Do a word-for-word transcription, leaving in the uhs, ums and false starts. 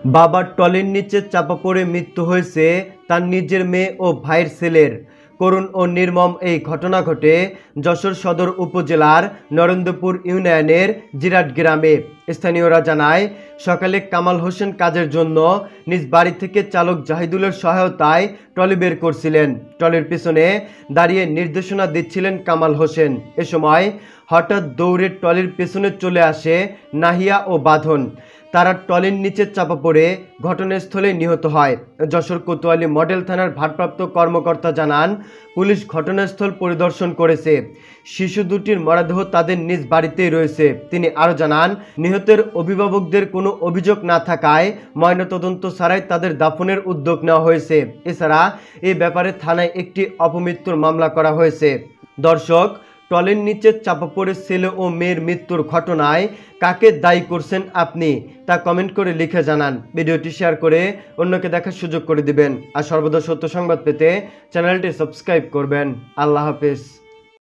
বাবার ট্রলির নিচে চাপা পড়ে মৃত্যু হয়েছে তার নিজের মেয়ে ও ভাইয়ের ছেলের। করুণ ও নির্মম এই ঘটনা ঘটে যশোর সদর উপজেলার নরেন্দ্রপুর ইউনিয়নের জিরাট গ্রামে। স্থানীয়রা জানায়, সকালে কামাল হোসেন কাজের জন্য নিজ বাড়ি থেকে চালক জাহিদুলের সহায়তায় ট্রলি বের করছিলেন। ট্রলির পিছনে দাঁড়িয়ে নির্দেশনা দিচ্ছিলেন কামাল হোসেন। এ সময় হঠাৎ দৌড়ে ট্রলির পেছনে চলে আসে নাহিয়া ও বাঁধন। তারা ট্রলির নিচে চাপা পড়ে ঘটনাস্থলে নিহত হয়। যশোর কোতোয়ালি মডেল থানার ভারপ্রাপ্ত কর্মকর্তা জানান, পুলিশ ঘটনাস্থল পরিদর্শন করেছে। শিশু দুটির মরদেহ তাদের নিজ বাড়িতেই রয়েছে। তিনি আরও জানান, নিহতের অভিভাবকদের কোনো অভিযোগ না থাকায় ময়নাতদন্ত ছাড়াই তাদের দাফনের উদ্যোগ নেওয়া হয়েছে। এছাড়া এই ব্যাপারে থানায় একটি অপমৃত্যুর মামলা করা হয়েছে। দর্শক, ট্রলির নিচে চাপা পড়ে ছেলে ও মেয়ের মৃত্যুর ঘটনায় কাকে দায়ী করছেন আপনি, তা কমেন্ট করে লিখে জানান। ভিডিওটি শেয়ার করে অন্যকে দেখার সুযোগ করে দিবেন। আর সর্বদা সত্য সংবাদ পেতে চ্যানেলটি সাবস্ক্রাইব করবেন। আল্লাহ হাফেজ।